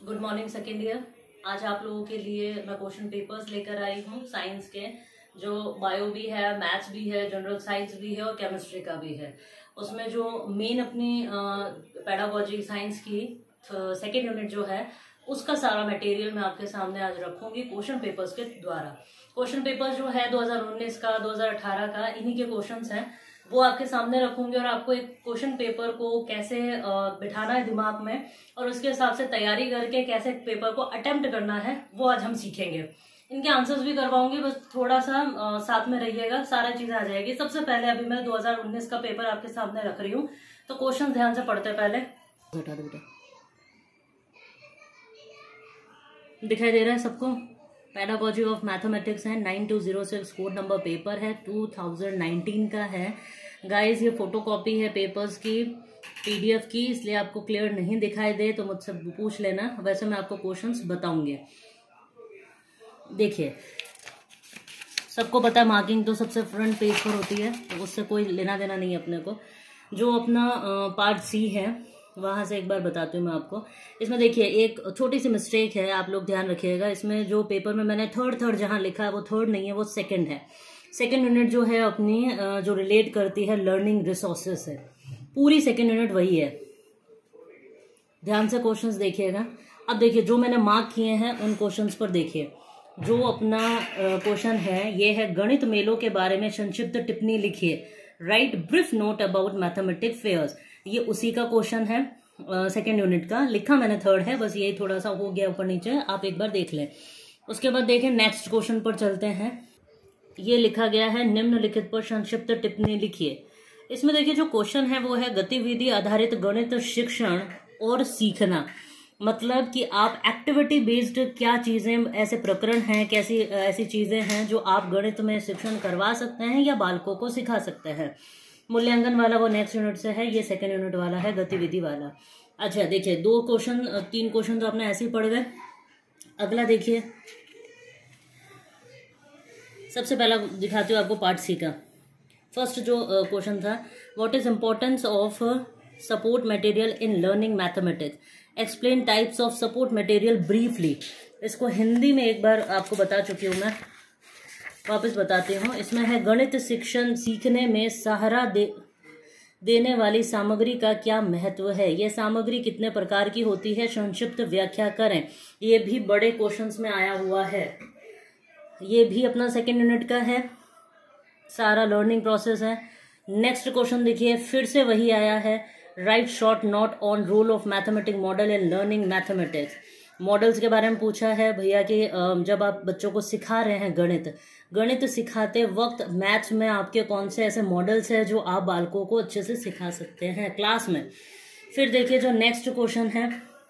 Good morning second year. आज आप लोगों के लिए मैं क्वेश्चन पेपर्स लेकर आई हूँ साइंस के, जो बायो भी है, मैथ्स भी है, जनरल साइंस भी है और केमिस्ट्री का भी है। उसमें जो मेन अपनी पेडागोजी साइंस की सेकेंड यूनिट जो है उसका सारा मटेरियल मैं आपके सामने आज रखूंगी क्वेश्चन पेपर्स के द्वारा। क्वेश्चन पेपर जो है 2019 का 2018 का इन्हीं के क्वेश्चंस हैं, वो आपके सामने रखूंगी और आपको एक क्वेश्चन पेपर को कैसे बिठाना है दिमाग में और उसके हिसाब से तैयारी करके कैसे पेपर को अटेम्प्ट करना है वो आज हम सीखेंगे। इनके आंसर्स भी करवाऊंगी, बस थोड़ा सा साथ में रहिएगा, सारा चीजें आ जाएगी। सबसे पहले अभी मैं 2019 का पेपर आपके सामने रख रही हूँ, तो क्वेश्चन ध्यान से पढ़ते पहले। हटा दो बेटा, दिखाई दे रहा है सबको? पेडागोजी ऑफ मैथमेटिक्स है, 9206 कोड नंबर पेपर है, 2019 का है। गाइस ये फोटोकॉपी है पेपर्स की, पीडीएफ की, इसलिए आपको क्लियर नहीं दिखाई दे तो मुझसे पूछ लेना, वैसे मैं आपको क्वेश्चंस बताऊंगी। देखिए सबको पता है मार्किंग तो सबसे फ्रंट पेज पर होती है, तो उससे कोई लेना देना नहीं है अपने को। जो अपना पार्ट सी है वहां से एक बार बताती हूँ मैं आपको। इसमें देखिए एक छोटी सी मिस्टेक है, आप लोग ध्यान रखिएगा। इसमें जो पेपर में मैंने थर्ड जहां लिखा है वो थर्ड नहीं है, वो सेकंड है। सेकंड यूनिट जो है अपनी जो रिलेट करती है लर्निंग रिसोर्सेज से, पूरी सेकंड यूनिट वही है। ध्यान से क्वेश्चंस देखिएगा। अब देखिए जो मैंने मार्क किए हैं उन क्वेश्चंस पर देखिए। जो अपना क्वेश्चन है ये है, गणित मेलों के बारे में संक्षिप्त टिप्पणी लिखिए, write brief note about mathematic fairs. ये उसी का क्वेश्चन है सेकेंड यूनिट का। लिखा मैंने थर्ड है, बस यही थोड़ा सा हो गया ऊपर नीचे, आप एक बार देख लें। उसके बाद देखें नेक्स्ट क्वेश्चन पर चलते हैं। ये लिखा गया है, निम्नलिखित पर संक्षिप्त टिप्पणी लिखिए। इसमें देखिए जो क्वेश्चन है वो है गतिविधि आधारित गणित शिक्षण और सीखना। मतलब कि आप एक्टिविटी बेस्ड क्या चीजें, ऐसे प्रकरण हैं, कैसी ऐसी चीजें हैं जो आप गणित में शिक्षण करवा सकते हैं या बालकों को सिखा सकते हैं। मूल्यांकन वाला वो नेक्स्ट यूनिट से है, ये सेकेंड यूनिट वाला है गतिविधि वाला। अच्छा देखिए तीन क्वेश्चन तो आपने ऐसे ही पढ़ गए। अगला देखिए, सबसे पहला दिखाती हूँ आपको पार्ट सी का। फर्स्ट जो क्वेश्चन था, what is importance of support material in learning mathematics, explain types of support material briefly. इसको हिंदी में एक बार आपको बता चुकी हूँ मैं, वापस बताती हूँ। इसमें है, गणित शिक्षण सीखने में सहारा देने वाली सामग्री का क्या महत्व है, यह सामग्री कितने प्रकार की होती है, संक्षिप्त व्याख्या करें। ये भी बड़े क्वेश्चंस में आया हुआ है, ये भी अपना सेकेंड यूनिट का है, सारा लर्निंग प्रोसेस है। नेक्स्ट क्वेश्चन देखिए, फिर से वही आया है, write short note on role of mathematic model in learning mathematics. Models के बारे में पूछा है भैया कि जब आप बच्चों को सिखा रहे हैं गणित सिखाते वक्त मैथ्स में आपके कौन से ऐसे मॉडल्स हैं जो आप बालकों को अच्छे से सिखा सकते हैं क्लास में। फिर देखिए जो नेक्स्ट क्वेश्चन है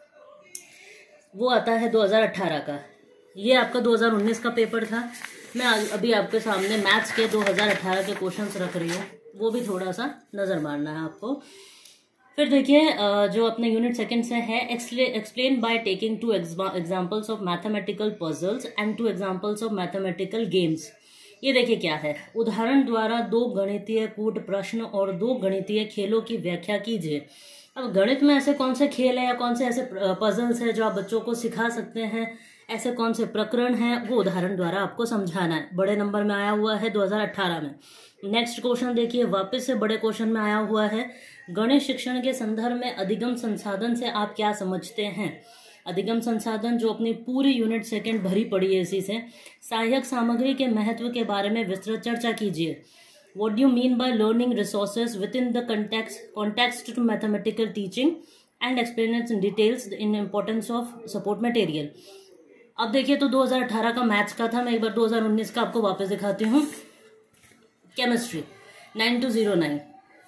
वो आता है 2018 का। ये आपका 2019 का पेपर था, मैं अभी आपके सामने मैथ्स के 2018 के क्वेश्चंस रख रही हूँ, वो भी थोड़ा सा नजर मारना है आपको। फिर देखिए जो अपने यूनिट सेकंड से है, explain by taking 2 examples of mathematical puzzles and 2 examples of mathematical games. ये देखिए क्या है, उदाहरण द्वारा 2 गणितीय कूट प्रश्न और 2 गणितीय खेलों की व्याख्या कीजिए। अब गणित में ऐसे कौन से खेल है या कौन से ऐसे पजल्स है जो आप बच्चों को सिखा सकते हैं, ऐसे कौन से प्रकरण हैं, वो उदाहरण द्वारा आपको समझाना है। बड़े नंबर में आया हुआ है 2018 में। नेक्स्ट क्वेश्चन देखिए, वापस से बड़े क्वेश्चन में आया हुआ है, गणित शिक्षण के संदर्भ में अधिगम संसाधन से आप क्या समझते हैं। अधिगम संसाधन जो अपनी पूरी यूनिट सेकंड भरी पड़ी है इसी से। सहायक सामग्री के महत्व के बारे में विस्तृत चर्चा कीजिए। What do you mean by learning resources with in the context to mathematical teaching and explain its in details in importance of support material. अब देखिए तो 2018 का मैथ्स का था, मैं एक बार 2019 का आपको वापस दिखाती हूँ। केमिस्ट्री 9209,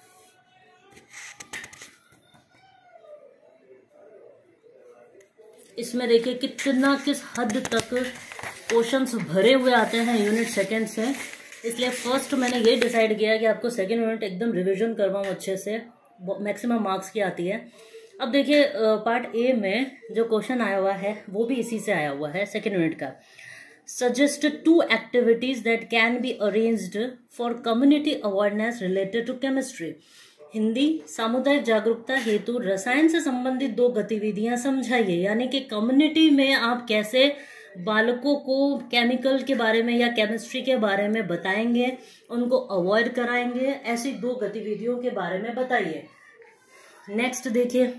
इसमें देखिए किस हद तक क्वेश्चंस भरे हुए आते हैं यूनिट सेकंड से। इसलिए फर्स्ट मैंने ये डिसाइड किया कि आपको सेकंड यूनिट एकदम रिवीजन करवाऊं अच्छे से, मैक्सिमम मार्क्स की आती है। अब देखिए पार्ट ए में जो क्वेश्चन आया हुआ है वो भी इसी से आया हुआ है, सेकेंड यूनिट का। Suggest 2 activities that can be arranged for community awareness related to chemistry. Hindi, सामुदायिक जागरूकता हेतु रसायन से संबंधित 2 गतिविधियां समझाइए। यानी कि कम्युनिटी में आप कैसे बालकों को केमिकल के बारे में या केमिस्ट्री के बारे में बताएंगे, उनको अवॉइड कराएंगे, ऐसी 2 गतिविधियों के बारे में बताइए। नेक्स्ट देखिए,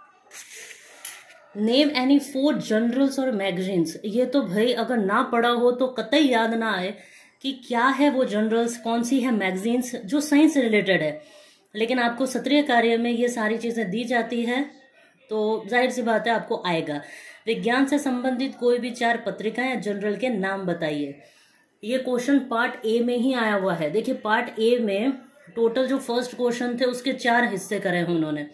नेम एनी 4 जर्नल्स और मैगजीन्स। ये तो भाई अगर ना पढ़ा हो तो कतई याद ना आए कि क्या है वो जर्नल्स, कौन सी है मैगजीन्स जो साइंस से रिलेटेड है। लेकिन आपको सत्रीय कार्य में ये सारी चीजें दी जाती है तो जाहिर सी बात है आपको आएगा। विज्ञान से संबंधित कोई भी 4 पत्रिकाएं या जर्नल के नाम बताइए। ये क्वेश्चन पार्ट ए में ही आया हुआ है। देखिए पार्ट ए में टोटल जो फर्स्ट क्वेश्चन थे उसके 4 हिस्से करे हैं उन्होंने।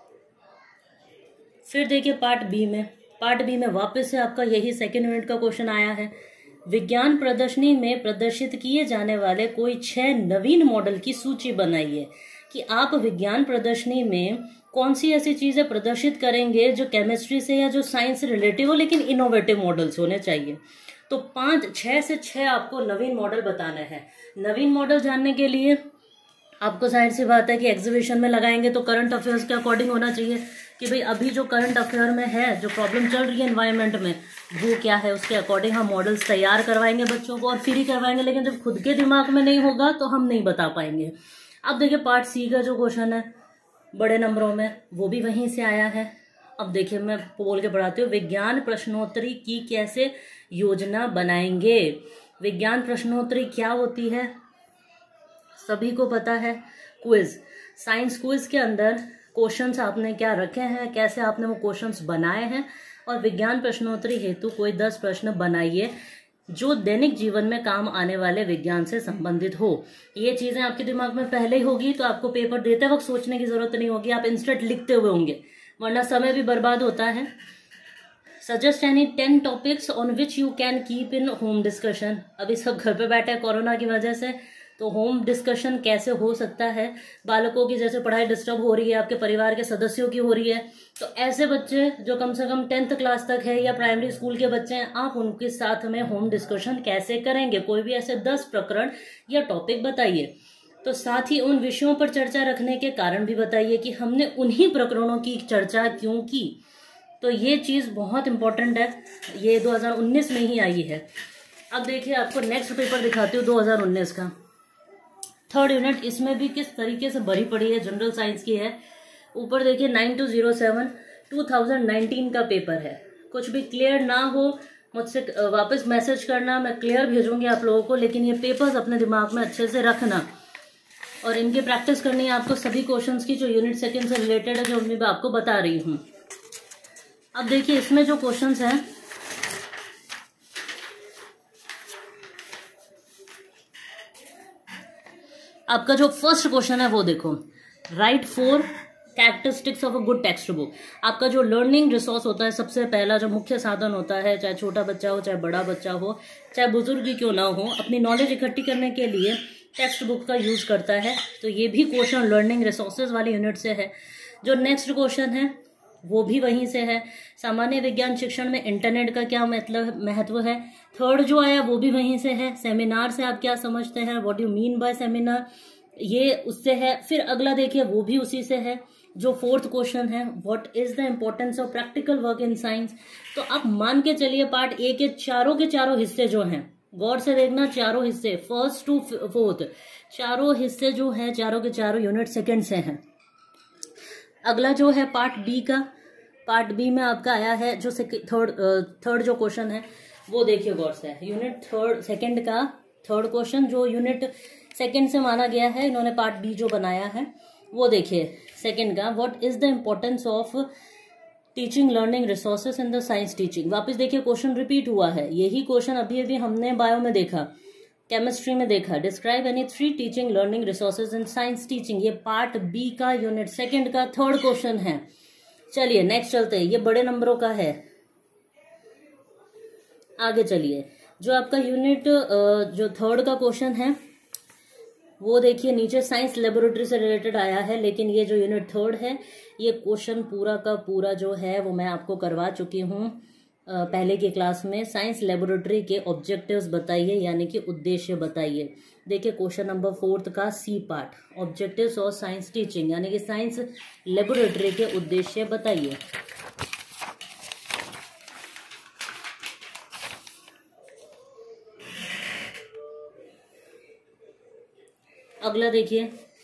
फिर देखिए पार्ट बी में वापस से आपका यही सेकेंड यूनिट का क्वेश्चन आया है। विज्ञान प्रदर्शनी में प्रदर्शित किए जाने वाले कोई 6 नवीन मॉडल की सूची बनाइए। कि आप विज्ञान प्रदर्शनी में कौन सी ऐसी चीजें प्रदर्शित करेंगे जो केमिस्ट्री से या जो साइंस से रिलेटिव हो लेकिन इनोवेटिव मॉडल्स होने चाहिए। तो 6 से 6 आपको नवीन मॉडल बताने हैं। नवीन मॉडल जानने के लिए आपको जाहिर सी बात है कि एग्जीबिशन में लगाएंगे तो करंट अफेयर्स के अकॉर्डिंग होना चाहिए कि भाई अभी जो करंट अफेयर में है, जो प्रॉब्लम चल रही है एनवायरनमेंट में, वो क्या है, उसके अकॉर्डिंग हम मॉडल्स तैयार करवाएंगे बच्चों को और फ्री करवाएंगे। लेकिन जब खुद के दिमाग में नहीं होगा तो हम नहीं बता पाएंगे। अब देखिए पार्ट सी का जो क्वेश्चन है बड़े नंबरों में, वो भी वहीं से आया है। अब देखिए मैं बोल के पढ़ाती हूँ, विज्ञान प्रश्नोत्तरी की कैसे योजना बनाएंगे। विज्ञान प्रश्नोत्तरी क्या होती है सभी को पता है। क्विज, साइंस क्विज के अंदर क्वेश्चंस आपने क्या रखे हैं, कैसे आपने वो क्वेश्चंस बनाए हैं। और विज्ञान प्रश्नोत्तरी हेतु कोई 10 प्रश्न बनाइए जो दैनिक जीवन में काम आने वाले विज्ञान से संबंधित हो। ये चीजें आपके दिमाग में पहले ही होगी तो आपको पेपर देते वक्त सोचने की जरूरत नहीं होगी, आप इंस्टेंट लिखते हुए होंगे, वरना समय भी बर्बाद होता है। Suggest any 10 topics on which you can keep in home discussion. अभी सब घर पे बैठे हैं कोरोना की वजह से, तो होम डिस्कशन कैसे हो सकता है। बालकों की जैसे पढ़ाई डिस्टर्ब हो रही है, आपके परिवार के सदस्यों की हो रही है, तो ऐसे बच्चे जो कम से कम 10th क्लास तक है या प्राइमरी स्कूल के बच्चे हैं, आप उनके साथ में होम डिस्कशन कैसे करेंगे। कोई भी ऐसे 10 प्रकरण या टॉपिक बताइए। तो साथ ही उन विषयों पर चर्चा रखने के कारण भी बताइए कि हमने उन्हीं प्रकरणों की चर्चा क्यों की। तो ये चीज बहुत इंपॉर्टेंट है, ये 2019 में ही आई है। अब देखिए आपको नेक्स्ट पेपर दिखाती हूँ 2019 का 3rd यूनिट। इसमें भी किस तरीके से भरी पड़ी है, जनरल साइंस की है। ऊपर देखिए 9207 2019 का पेपर है। कुछ भी क्लियर ना हो मुझसे वापस मैसेज करना, मैं क्लियर भेजूंगी आप लोगों को। लेकिन ये पेपर्स अपने दिमाग में अच्छे से रखना और इनकी प्रैक्टिस करनी है आपको सभी क्वेश्चंस की जो यूनिट 2 से रिलेटेड है, जो मैं आपको बता रही हूँ। अब देखिए इसमें जो क्वेश्चंस हैं, आपका जो फर्स्ट क्वेश्चन है वो देखो, write 4 characteristics of a good textbook. आपका जो लर्निंग रिसोर्स होता है, सबसे पहला जो मुख्य साधन होता है, चाहे छोटा बच्चा हो, चाहे बड़ा बच्चा हो, चाहे बुजुर्ग ही क्यों ना हो, अपनी नॉलेज इकट्ठी करने के लिए टेक्स्ट बुक का यूज करता है। तो ये भी क्वेश्चन लर्निंग रिसोर्सेज वाली यूनिट से है। जो नेक्स्ट क्वेश्चन है वो भी वहीं से है। सामान्य विज्ञान शिक्षण में इंटरनेट का क्या महत्व है। 3rd जो आया वो भी वहीं से है। सेमिनार से आप क्या समझते हैं, what you mean by seminar, ये उससे है। फिर अगला देखिए वो भी उसी से है। जो 4th क्वेश्चन है, what is the importance of practical work in science. तो आप मान के चलिए पार्ट ए के चारों हिस्से जो हैं, गौर से देखना, चारों हिस्से 1st to 4th चारों हिस्से जो है, चारों के चारों यूनिट 2 से हैं। अगला जो है पार्ट बी का, पार्ट बी में आपका आया है जो थर्ड जो क्वेश्चन है वो देखिए गौर से, यूनिट 2 का 3rd क्वेश्चन जो यूनिट 2 से माना गया है। इन्होंने पार्ट बी जो बनाया है वो देखिए 2 का, what is the importance of teaching learning resources in the science teaching. वापस देखिए क्वेश्चन रिपीट हुआ है, यही क्वेश्चन अभी अभी हमने बायो में देखा, केमिस्ट्री में देखा। Describe any 3 teaching learning resources in science teaching. ये पार्ट बी का यूनिट 2 का 3rd क्वेश्चन है। चलिए नेक्स्ट चलते हैं, ये बड़े नंबरों का है। आगे चलिए, जो आपका यूनिट जो 3rd का क्वेश्चन है वो देखिए नीचे साइंस लेबोरेटरी से रिलेटेड आया है। लेकिन ये जो यूनिट 3rd है, ये क्वेश्चन पूरा का पूरा जो है वो मैं आपको करवा चुकी हूँ पहले की क्लास में साइंस लेबोरेटरी के ऑब्जेक्टिव्स बताइए, यानी कि उद्देश्य बताइए। देखिए क्वेश्चन नंबर 4 का सी पार्ट, ऑब्जेक्टिव्स और साइंस टीचिंग, यानी कि साइंस लेबोरेटरी के उद्देश्य बताइए। अगला देखिए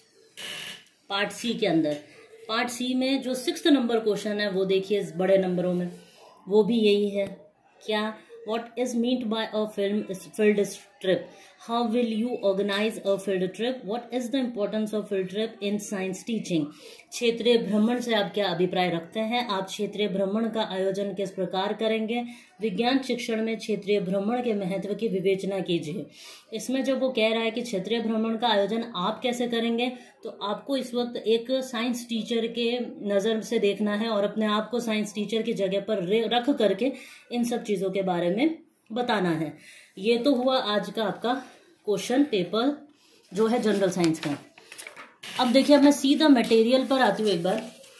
पार्ट सी के अंदर, पार्ट सी में जो 6th नंबर क्वेश्चन है वो देखिए बड़े नंबरों में, वो भी यही है। क्या? What is meant by a field trip? How will you organise a field trip? What is the importance of field trip in science teaching? क्षेत्रीय भ्रमण से आप क्या अभिप्राय रखते हैं? आप क्षेत्रीय भ्रमण का आयोजन किस प्रकार करेंगे? विज्ञान शिक्षण में क्षेत्रीय भ्रमण के महत्व की विवेचना कीजिए। इसमें जब वो कह रहा है कि क्षेत्रीय भ्रमण का आयोजन आप कैसे करेंगे, तो आपको इस वक्त एक साइंस टीचर के नज़र से देखना है और अपने आप को साइंस टीचर की जगह पर रख करके इन सब चीज़ों के बारे में बताना है। ये तो हुआ आज का आपका क्वेश्चन पेपर जो है जनरल साइंस का। अब देखिए अब मैं सीधा मटेरियल पर आती हूँ। एक बार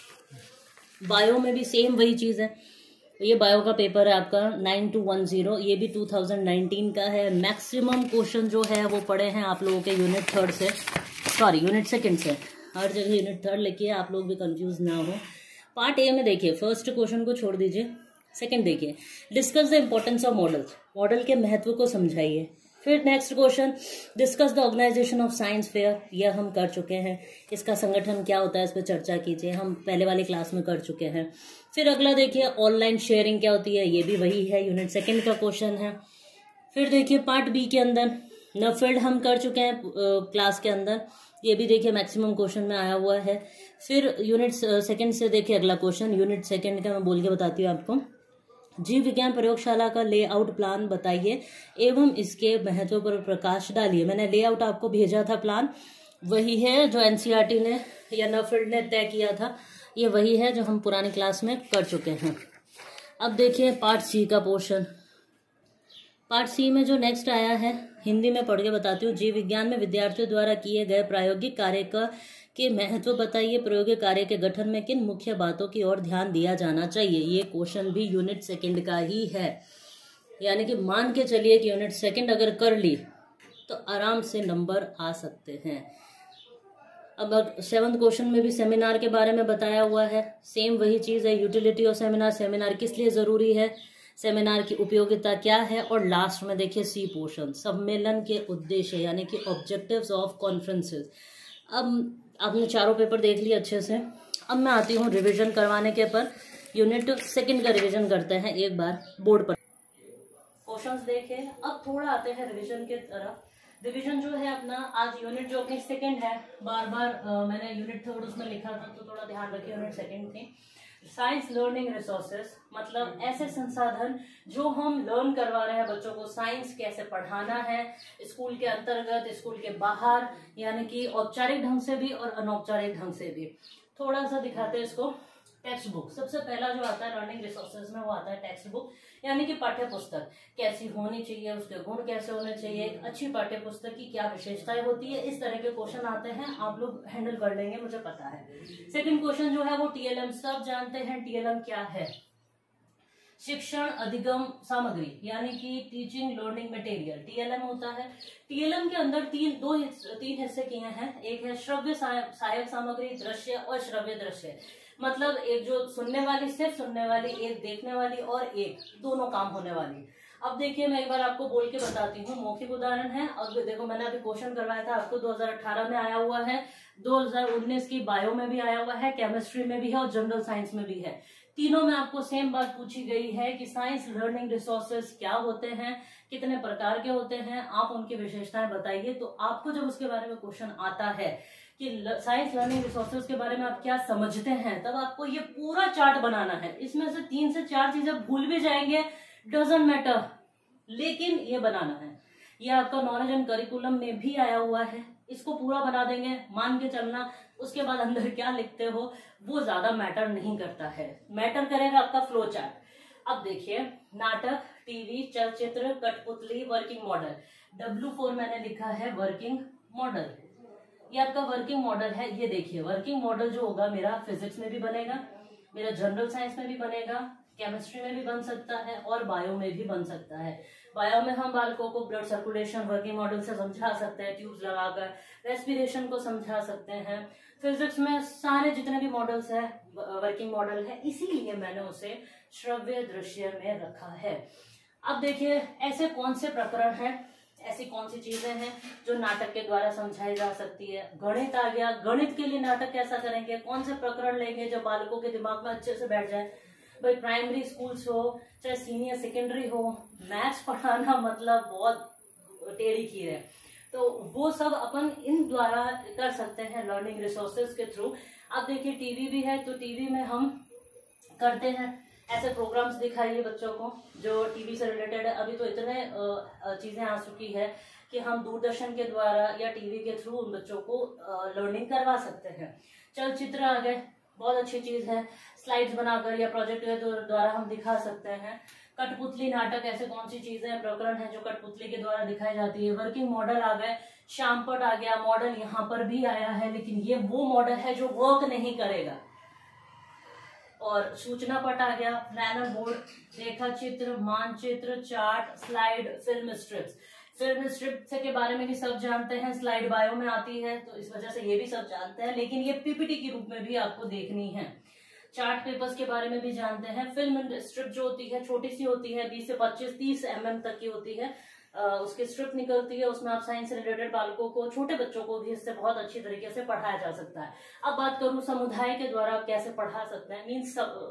बायो में भी सेम वही चीज़ है। ये बायो का पेपर है आपका 9210, ये भी 2019 का है। मैक्सिमम क्वेश्चन जो है वो पड़े हैं आप लोगों के यूनिट 3 से, सॉरी यूनिट 2 से। हर जगह यूनिट 3 लिखिए, आप लोग भी कंफ्यूज ना हो। पार्ट ए में देखिए फर्स्ट क्वेश्चन को छोड़ दीजिए, सेकंड देखिए discuss the importance of models, model के महत्व को समझाइए। फिर next question discuss the organisation of science fair, यह हम कर चुके हैं। इसका संगठन क्या होता है इस पर चर्चा कीजिए, हम पहले वाली क्लास में कर चुके हैं। फिर अगला देखिए ऑनलाइन शेयरिंग क्या होती है, ये भी वही है, यूनिट 2 का क्वेश्चन है। फिर देखिए पार्ट बी के अंदर न फील्ड हम कर चुके हैं क्लास के अंदर, ये भी देखिए मैक्सिमम क्वेश्चन में आया हुआ है। फिर यूनिट 2 से देखिए अगला क्वेश्चन, यूनिट 2 का मैं बोल के बताती हूँ आपको। जीव विज्ञान प्रयोगशाला का लेआउट प्लान बताइए एवं इसके महत्व पर प्रकाश डालिए। मैंने लेआउट आपको भेजा था, प्लान वही है जो एनसीईआरटी ने या नफील्ड ने तय किया था, ये वही है जो हम पुरानी क्लास में कर चुके हैं। अब देखिए पार्ट सी का पोर्शन, पार्ट सी में जो नेक्स्ट आया है हिंदी में पढ़ के बताती हूँ। जीव विज्ञान में विद्यार्थियों द्वारा किए गए प्रायोगिक कार्य के महत्व बताइए। प्रयोगिक कार्य के गठन में किन मुख्य बातों की ओर ध्यान दिया जाना चाहिए। ये क्वेश्चन भी यूनिट 2 का ही है, यानी कि मान के चलिए कि यूनिट 2 अगर कर ली तो आराम से नंबर आ सकते हैं। अब 7th क्वेश्चन में भी सेमिनार के बारे में बताया हुआ है, सेम वही चीज़ है। यूटिलिटी ऑफ सेमिनार, सेमिनार किस लिए ज़रूरी है, सेमिनार की उपयोगिता क्या है। और लास्ट में देखिए सी पोर्शन, सम्मेलन के उद्देश्य यानी कि ऑब्जेक्टिव्स ऑफ कॉन्फ्रेंसेस। अब आपने चारों पेपर देख लिए अच्छे से, अब मैं आती हूँ रिवीजन करवाने के पर। यूनिट 2 का रिवीजन करते हैं एक बार बोर्ड पर। क्वेश्चंस देखे, अब थोड़ा आते हैं रिवीजन के तरफ। रिवीजन जो है अपना आज यूनिट जो अपनी 2 है, बार बार मैंने यूनिट 3 उसमें लिखा था तो थोड़ा ध्यान रखिए, यूनिट 2 थी। साइंस लर्निंग रिसोर्सेज मतलब ऐसे संसाधन जो हम लर्न करवा रहे हैं बच्चों को, साइंस कैसे पढ़ाना है स्कूल के अंतर्गत, स्कूल के बाहर, यानी कि औपचारिक ढंग से भी और अनौपचारिक ढंग से भी। थोड़ा सा दिखाते हैं इसको। टेक्स्ट बुक सबसे पहला जो आता है लर्निंग रिसोर्सेज में, वो आता है टेक्स्ट बुक, यानी कि पाठ्य पुस्तक कैसी होनी चाहिए, उसके गुण कैसे होने चाहिए, एक अच्छी पाठ्य पुस्तक की क्या विशेषताएं होती है, इस तरह के क्वेश्चन आते हैं। आप लोग हैंडल कर लेंगे, मुझे पता है। सेकंड क्वेश्चन जो है वो टीएलएम, सब जानते हैं टीएलएम क्या है, शिक्षण अधिगम सामग्री यानी कि टीचिंग लर्निंग मटेरियल, टीएलएम होता है। टीएलएम के अंदर तीन हिस्से किए हैं, एक है श्रव्य सहायक सामग्री, दृश्य और श्रव्य दृश्य, मतलब एक जो सुनने वाली सिर्फ सुनने वाली, एक देखने वाली और एक दोनों काम होने वाली। अब देखिए मैं एक बार आपको बोल के बताती हूँ, मौखिक उदाहरण है। अब देखो मैंने अभी क्वेश्चन करवाया था आपको, 2018 में आया हुआ है, 2019 की बायो में भी आया हुआ है, केमिस्ट्री में भी है और जनरल साइंस में भी है। तीनों में आपको सेम बात पूछी गई है कि साइंस लर्निंग रिसोर्सेज क्या होते हैं, कितने प्रकार के होते हैं, आप उनकी विशेषताएं बताइए। तो आपको जब उसके बारे में क्वेश्चन आता है कि साइंस लर्निंग रिसोर्सेज के बारे में आप क्या समझते हैं, तब आपको ये पूरा चार्ट बनाना है। इसमें से 3 से 4 चीजें भूल भी जाएंगे, डजंट मैटर, लेकिन ये बनाना है। ये आपका नॉलेज एंड करिकुलम में भी आया हुआ है, इसको पूरा बना देंगे, मान के चलना। उसके बाद अंदर क्या लिखते हो वो ज्यादा मैटर नहीं करता है, मैटर करेगा आपका फ्लो चार्ट। अब देखिए नाटक, टीवी, चलचित्र, कठपुतली, वर्किंग मॉडल, W4 मैंने लिखा है वर्किंग मॉडल, ये आपका वर्किंग मॉडल है। ये देखिए वर्किंग मॉडल जो होगा मेरा फिजिक्स में भी बनेगा, मेरा जनरल साइंस में भी बनेगा, केमिस्ट्री में भी बन सकता है और बायो में भी बन सकता है। बायो में हम बालकों को ब्लड सर्कुलेशन वर्किंग मॉडल से समझा सकते हैं, ट्यूब्स लगाकर रेस्पिरेशन को समझा सकते हैं। फिजिक्स में सारे जितने भी मॉडल्स है वर्किंग मॉडल है, इसीलिए मैंने उसे श्रव्य दृश्य में रखा है। अब देखिए ऐसे कौन से प्रकरण हैं, ऐसी कौन सी चीजें हैं जो नाटक के द्वारा समझाई जा सकती है। गणित आ गया, गणित के लिए नाटक कैसा करेंगे, कौन से प्रकरण लेंगे जो बालकों के दिमाग में अच्छे से बैठ जाए। भाई प्राइमरी स्कूल्स हो चाहे सीनियर सेकेंडरी हो, मैथ्स पढ़ाना मतलब बहुत टेढ़ी खीर है, तो वो सब अपन इन द्वारा कर सकते हैं लर्निंग रिसोर्सेज के थ्रू। अब देखिए टीवी भी है, तो टीवी में हम करते हैं ऐसे प्रोग्राम्स दिखाइए बच्चों को जो टीवी से रिलेटेड है। अभी तो इतने चीजें आ चुकी है कि हम दूरदर्शन के द्वारा या टीवी के थ्रू उन बच्चों को लर्निंग करवा सकते हैं। चलचित्र आ गए, बहुत अच्छी चीज है, स्लाइड्स बनाकर या प्रोजेक्ट के द्वारा हम दिखा सकते हैं। कठपुतली नाटक, ऐसे कौन सी चीजें प्रकरण है जो कठपुतली के द्वारा दिखाई जाती है। वर्किंग मॉडल आ गए, श्यामपट आ गया, मॉडल यहाँ पर भी आया है, लेकिन ये वो मॉडल है जो वर्क नहीं करेगा। और सूचना पट आ गया, प्लानर बोर्ड, रेखा चित्र, मानचित्र, chart, slide, film strips. Film strip के बारे में भी सब जानते हैं, स्लाइड बायो में आती है तो इस वजह से ये भी सब जानते हैं, लेकिन ये पीपीटी के रूप में भी आपको देखनी है। चार्ट पेपर्स के बारे में भी जानते हैं। फिल्म स्ट्रिप जो होती है छोटी सी होती है, 20 से 25-30 mm तक की होती है, उसकी स्ट्रिप निकलती है, उसमें आप साइंस से रिलेटेड बालकों को, छोटे बच्चों को भी इससे बहुत अच्छी तरीके से पढ़ाया जा सकता है। अब बात करूं समुदाय के द्वारा आप कैसे पढ़ा सकते हैं, मीन्स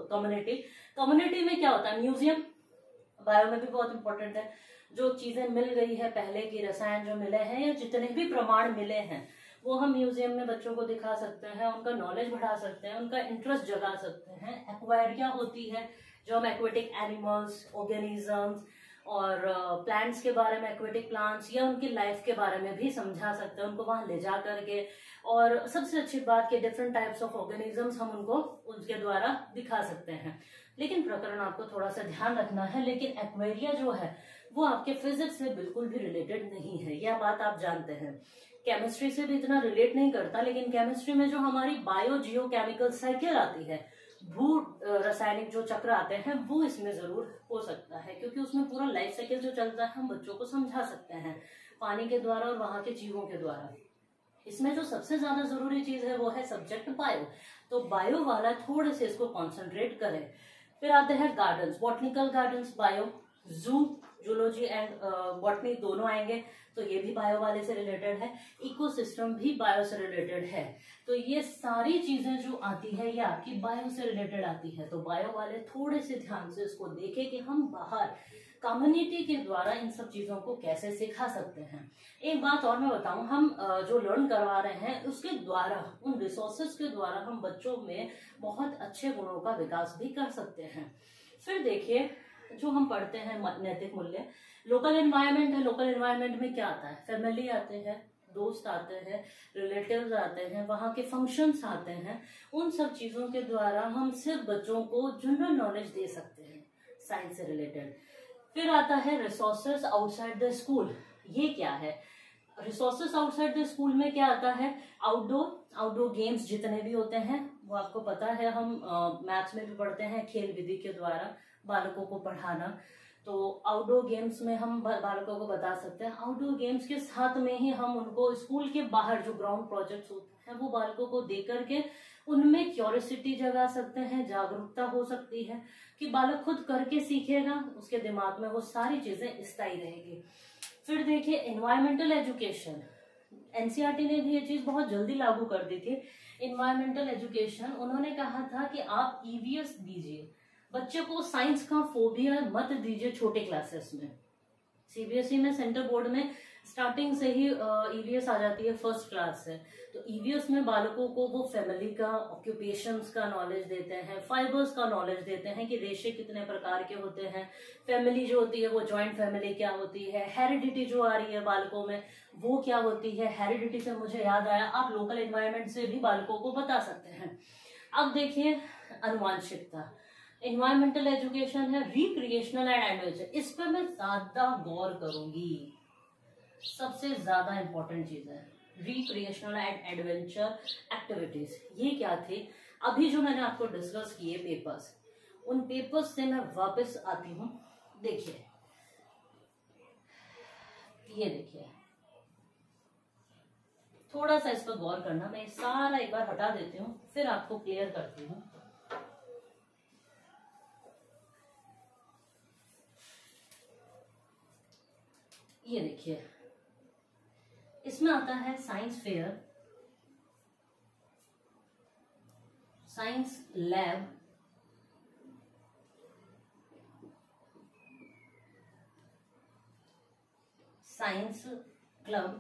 कम्युनिटी में क्या होता है, म्यूजियम बायो में भी बहुत इंपॉर्टेंट है। जो चीजें मिल गई है पहले की, रसायन जो मिले हैं या जितने भी प्रमाण मिले हैं वो हम म्यूजियम में बच्चों को दिखा सकते हैं, उनका नॉलेज बढ़ा सकते हैं, उनका इंटरेस्ट जगा सकते हैं। एक्वायर्ड क्या होती है, जो हम एक्वेटिक एनिमल्स, ऑर्गेनिजम्स और प्लांट्स के बारे में, एक्वेटिक प्लांट्स या उनकी लाइफ के बारे में भी समझा सकते हैं, उनको वहां ले जा करके। और सबसे अच्छी बात कि डिफरेंट टाइप्स ऑफ ऑर्गेनिजम्स हम उनको उनके द्वारा दिखा सकते हैं। लेकिन प्रकरण आपको थोड़ा सा ध्यान रखना है, लेकिन एक्वेरिया जो है वो आपके फिजिक्स से बिल्कुल भी रिलेटेड नहीं है, यह बात आप जानते हैं। केमिस्ट्री से भी इतना रिलेट नहीं करता, लेकिन केमिस्ट्री में जो हमारी बायो जियो केमिकल साइकिल आती है, भू रासायनिक जो चक्र आते हैं, वो इसमें जरूर हो सकता है, क्योंकि उसमें पूरा लाइफ साइकिल जो चलता है हम बच्चों को समझा सकते हैं पानी के द्वारा और वहां के जीवों के द्वारा। इसमें जो सबसे ज्यादा जरूरी चीज है वो है सब्जेक्ट बायो, तो बायो वाला थोड़े से इसको कॉन्सेंट्रेट करें। फिर आते हैं gardens, botanical gardens bio, zoo, zoology and botany दोनों आएंगे, तो ये भी बायो वाले से रिलेटेड है। इकोसिस्टम भी बायो से रिलेटेड है, तो ये सारी चीजें जो आती है ये आपकी बायो से रिलेटेड आती है। तो बायो वाले थोड़े से ध्यान से इसको देखें कि हम बाहर कम्युनिटी के द्वारा इन सब चीजों को कैसे सिखा सकते हैं। एक बात और मैं बताऊं, हम जो लर्न करवा रहे हैं उसके द्वारा, उन रिसोर्सेज के द्वारा हम बच्चों में बहुत अच्छे गुणों का विकास भी कर सकते हैं। फिर देखिए जो हम पढ़ते हैं नैतिक मूल्य, लोकल एनवायरनमेंट है। लोकल एनवायरनमेंट में क्या आता है, फैमिली आते हैं, दोस्त आते हैं, रिलेटिव्स आते हैं, वहां के फंक्शंस आते हैं। उन सब चीजों के द्वारा हम सिर्फ बच्चों को जनरल नॉलेज दे सकते हैं साइंस से रिलेटेड। फिर आता है रिसोर्सेस आउटसाइड द स्कूल। ये क्या है, रिसोर्सेस आउटसाइड द स्कूल में क्या आता है, आउटडोर गेम्स जितने भी होते हैं वो आपको पता है, हम मैथ्स में भी पढ़ते हैं, खेल विधि के द्वारा बालकों को पढ़ाना। तो आउटडोर गेम्स में हम बालकों को बता सकते हैं। आउटडोर गेम्स के साथ में ही हम उनको स्कूल के बाहर जो ग्राउंड प्रोजेक्ट्स होते हैं वो बालकों को दे करके उनमें क्यूरियोसिटी जगा सकते हैं, जागरूकता हो सकती है कि बालक खुद करके सीखेगा, उसके दिमाग में वो सारी चीजें स्थायी रहेगी। फिर देखिए एनवायरमेंटल एजुकेशन, एनसीईआरटी ने भी ये चीज बहुत जल्दी लागू कर दी थी। एनवायरमेंटल एजुकेशन, उन्होंने कहा था कि आप ईवीएस दीजिए, बच्चे को साइंस का फोबिया मत दीजिए छोटे क्लासेस में। सीबीएसई में, सेंटर बोर्ड में स्टार्टिंग से ही ईवीएस आ जाती है फर्स्ट क्लास से, तो ईवीएस में बालकों को वो फैमिली का, ऑक्यूपेशंस का नॉलेज देते हैं, फाइबर्स का नॉलेज देते हैं कि रेशे कितने प्रकार के होते हैं, फैमिली जो होती है वो जॉइंट फैमिली क्या होती है, हेरिडिटी जो आ रही है बालकों में वो क्या होती है। हेरिडिटी से मुझे याद आया, आप लोकल एनवायरनमेंट से भी बालकों को बता सकते हैं। अब देखिए अनुवांशिकता, एनवायरमेंटल एजुकेशन है, रिक्रिएशनल एंड एडवेंचर, इस पर मैं ज्यादा गौर करूंगी, सबसे ज्यादा इंपॉर्टेंट चीज है रिक्रिएशनल एंड एडवेंचर एक्टिविटीज। ये क्या थे, अभी जो मैंने आपको डिस्कस किए पेपर्स, उन पेपर्स से मैं वापस आती हूँ। देखिए, ये देखिए, थोड़ा सा इस पर गौर करना, मैं सारा एक बार हटा देती हूँ, फिर आपको क्लियर करती हूँ। ये देखिए, इसमें आता है science fair, science lab, science club,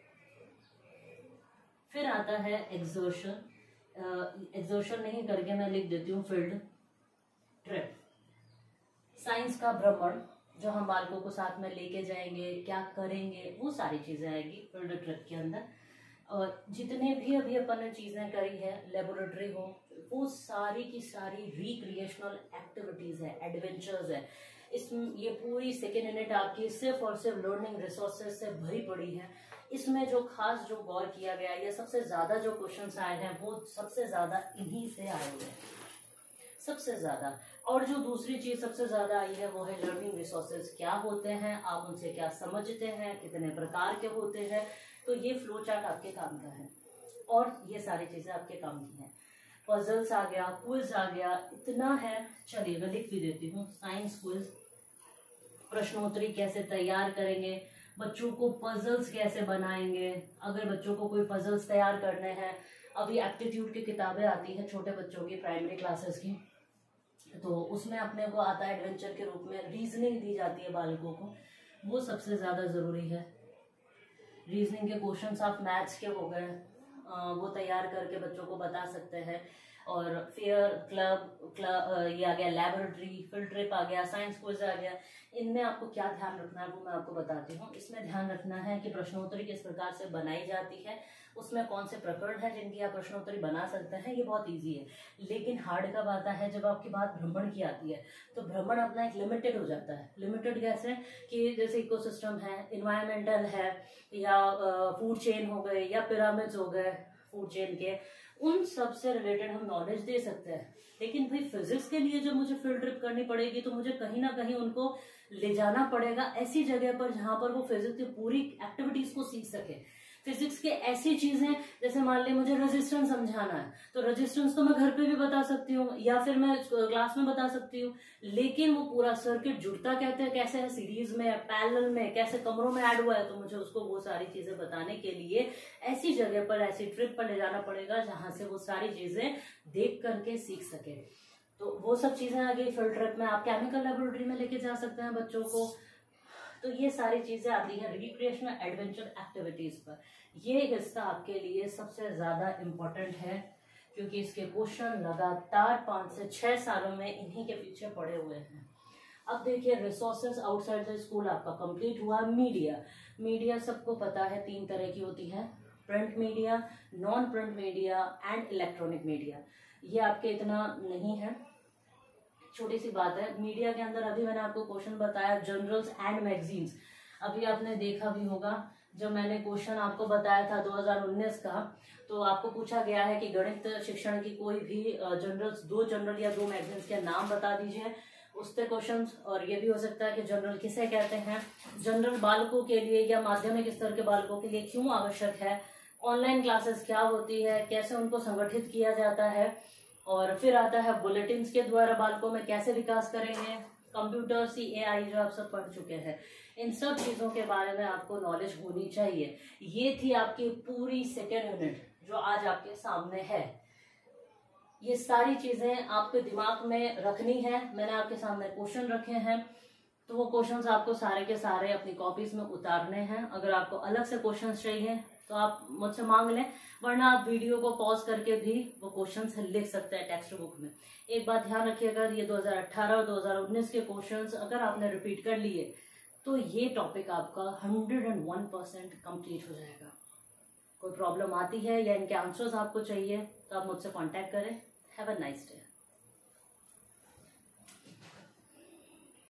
फिर आता है एग्जर्शन, एग्जर्शन नहीं करके मैं लिख देती हूँ फील्ड ट्रिप, साइंस का भ्रमण जो हम बालकों को साथ में लेके जाएंगे, क्या करेंगे, वो सारी चीजें आएगी फील्ड ट्रिप के अंदर। और जितने भी अभी अपन ने चीजें करी है, लेबोरेटरी हो, वो सारी की सारी रिक्रिएशनल एक्टिविटीज है, एडवेंचर्स है। इसमें ये पूरी सेकेंड यूनिट आपकी सिर्फ और सिर्फ लर्निंग रिसोर्सेज से भरी पड़ी है। इसमें जो खास जो गौर किया गया है, या सबसे ज्यादा जो क्वेश्चंस आए हैं वो सबसे ज्यादा इन्हीं से आए हुए हैं, सबसे ज्यादा। और जो दूसरी चीज सबसे ज्यादा आई है वो है लर्निंग रिसोर्सेज क्या होते हैं, आप उनसे क्या समझते हैं, कितने प्रकार के होते हैं। तो ये फ्लो चार्ट आपके काम का है और ये सारी चीजें आपके काम की हैं। पजल्स आ गया, क्विज आ गया, इतना है। चलिए मैं लिख भी देती हूँ, साइंस क्विज, प्रश्नोत्तरी कैसे तैयार करेंगे, बच्चों को पजल्स कैसे बनाएंगे, अगर बच्चों को कोई पजल्स तैयार करने हैं। अभी एप्टीट्यूड की किताबें आती है छोटे बच्चों की, प्राइमरी क्लासेस की, तो उसमें अपने को आता है एडवेंचर के रूप में रीजनिंग दी जाती है बालकों को, वो सबसे ज्यादा जरूरी है। रीजनिंग के क्वेश्चंस आप मैथ्स के हो गए, वो तैयार करके बच्चों को बता सकते हैं। और फेयर, क्लब ये आ गया, लेबोरेटरी, फील्ड ट्रिप आ गया, साइंस क्विज आ गया। इनमें आपको क्या ध्यान रखना है वो मैं आपको बताती हूँ। इसमें ध्यान रखना है कि प्रश्नोत्तरी किस प्रकार से बनाई जाती है, उसमें कौन से प्रकरण है जिनकी आप प्रश्नोत्तरी बना सकते हैं, ये बहुत इजी है। लेकिन हार्ड कब आता है, जब आपकी बात भ्रमण की आती है। तो भ्रमण अपना एक लिमिटेड हो जाता है। लिमिटेड कैसे, कि जैसे इकोसिस्टम है, इन्वायरमेंटल है, या फूड चेन हो गए, या पिरामिड्स हो गए फूड चेन के, उन सब से रिलेटेड हम नॉलेज दे सकते हैं। लेकिन भाई फिजिक्स के लिए जब मुझे फील्ड ट्रिप करनी पड़ेगी तो मुझे कहीं ना कहीं उनको ले जाना पड़ेगा ऐसी जगह पर जहां पर वो फिजिक्स की पूरी एक्टिविटीज को सीख सके। फिजिक्स के ऐसी चीजें, जैसे मान ली मुझे रेजिस्टेंस समझाना है, तो रेजिस्टेंस तो मैं घर पे भी बता सकती हूँ या फिर मैं क्लास में बता सकती हूँ। लेकिन वो पूरा सर्किट जुड़ता कहते हैं कैसे है, सीरीज में, पैरेलल में, कैसे कमरों में ऐड हुआ है, तो मुझे उसको वो सारी चीजें बताने के लिए ऐसी जगह पर, ऐसी ट्रिप पर ले जाना पड़ेगा जहां से वो सारी चीजें देख करके सीख सके। तो वो सब चीजें आ गई फील्ड ट्रिप में। आप केमिकल लेबोरेटरी में लेके जा सकते हैं बच्चों को। तो ये सारी चीजें आती हैं रिक्रिएशनल एडवेंचर एक्टिविटीज पर। ये हिस्सा आपके लिए सबसे ज्यादा इम्पोर्टेंट है, क्योंकि इसके क्वेश्चन लगातार 5 से 6 सालों में इन्हीं के पीछे पड़े हुए हैं। अब देखिए, रिसोर्सेज आउटसाइड द स्कूल आपका कंप्लीट हुआ। मीडिया, मीडिया सबको पता है 3 तरह की होती है, print media, non print media and electronic media. ये आपके इतना नहीं है, छोटी सी बात है। मीडिया के अंदर अभी मैंने आपको क्वेश्चन बताया जर्नल्स एंड मैगजीन्स, अभी आपने देखा भी होगा जब मैंने क्वेश्चन आपको बताया था 2019 का, तो आपको पूछा गया है कि गणित शिक्षण की कोई भी जर्नल्स, 2 जर्नल या 2 मैगजीन्स के नाम बता दीजिए, उससे क्वेश्चन। और ये भी हो सकता है कि जर्नल किसे कहते हैं, जर्नल बालकों के लिए या माध्यमिक स्तर के बालकों के लिए क्यों आवश्यक है, ऑनलाइन क्लासेस क्या होती है, कैसे उनको संगठित किया जाता है, और फिर आता है बुलेटिन्स के द्वारा बालकों में कैसे विकास करेंगे, कंप्यूटर, CAI जो आप सब पढ़ चुके हैं। इन सब चीजों के बारे में आपको नॉलेज होनी चाहिए। ये थी आपकी पूरी सेकेंड यूनिट जो आज आपके सामने है। ये सारी चीजें आपके दिमाग में रखनी है। मैंने आपके सामने क्वेश्चन रखे हैं, तो वो क्वेश्चंस आपको सारे के सारे अपनी कॉपीज में उतारने हैं। अगर आपको अलग से क्वेश्चंस चाहिए तो आप मुझसे मांग लें, वरना आप वीडियो को पॉज करके भी वो क्वेश्चंस लिख सकते हैं टेक्स्ट बुक में। एक बात ध्यान रखिएगा, ये 2018 और 2019 के क्वेश्चंस अगर आपने रिपीट कर लिए तो ये टॉपिक आपका 101% कंप्लीट हो जाएगा। कोई प्रॉब्लम आती है या इनके आंसर्स आपको चाहिए तो आप मुझसे कांटेक्ट करें। Have a nice day.